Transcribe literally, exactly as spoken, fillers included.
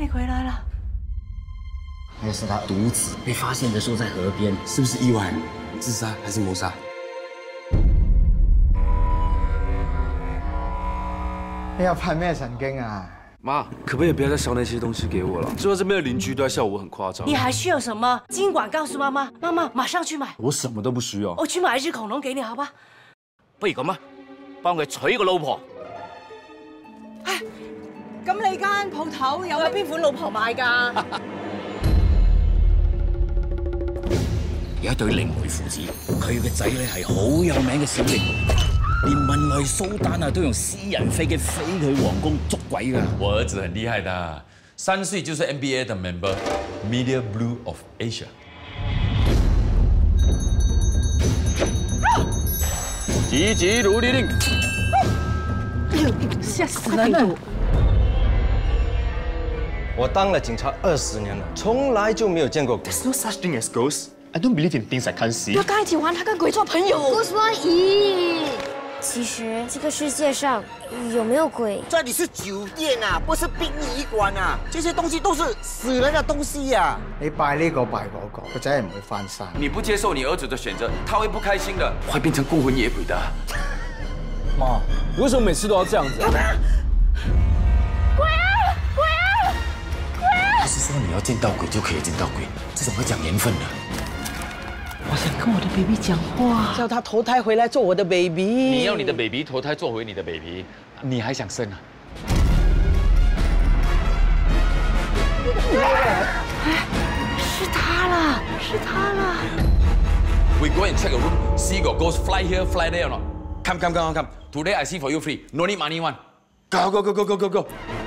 回来了。 那是他独子被发现的时候在河边， 是不是意外？自杀还是谋杀？ 你又噴咩神經啊？ 妈，可不可以不要再烧那些东西给我了？之后这边的邻居都在笑我很夸张。 你还需要什么？尽管告诉妈妈，妈妈马上去买。 我什么都不需要。 我去买一只恐龍給你，好吧？ 不如咁啊，幫佢娶個老婆。 唉，咁你間鋪頭有邊款老婆賣㗎？ 有一對靈媒父子，佢嘅仔咧係好有名嘅小靈媒。 連文萊蘇丹啊，都用私人飛機飛去皇宮捉鬼噶。 我兒子很厲害的，三歲就是 N B A 的 member，Media Blue of Asia。 急急如律令！ 哎呦，嚇死人了！ 我當了警察二十年了，從來就沒有見過鬼。 There's no such thing as ghosts. I don't believe in things I can't see. 不要跟他一起玩，他跟鬼做朋友。 我说咦。 其实这个世界上有没有鬼？ 这里是酒店啊，不是殡儀館啊！這些東西都是死人的東西呀、啊！ 你拜呢個拜嗰個，個仔係唔會翻生。 你不接受你兒子的選擇，他會不開心的，會變成孤魂野鬼的。 媽， 你為什麼每次都要這樣子？ 鬼啊！鬼啊！鬼啊！ 不是說你要見到鬼就可以見到鬼，這種會講緣分的。 我想跟我的 baby 講話， 叫他投胎回來做我的 baby。 你要你的 baby 投胎做回你的 baby， 你還想生啊？ 哎，是他了，是他了。 We go and check your room, see your ghost fly here, fly there or not. Come, come, come, come. Today I see for you free. No need money one. Go, go, go, go, go, go, go.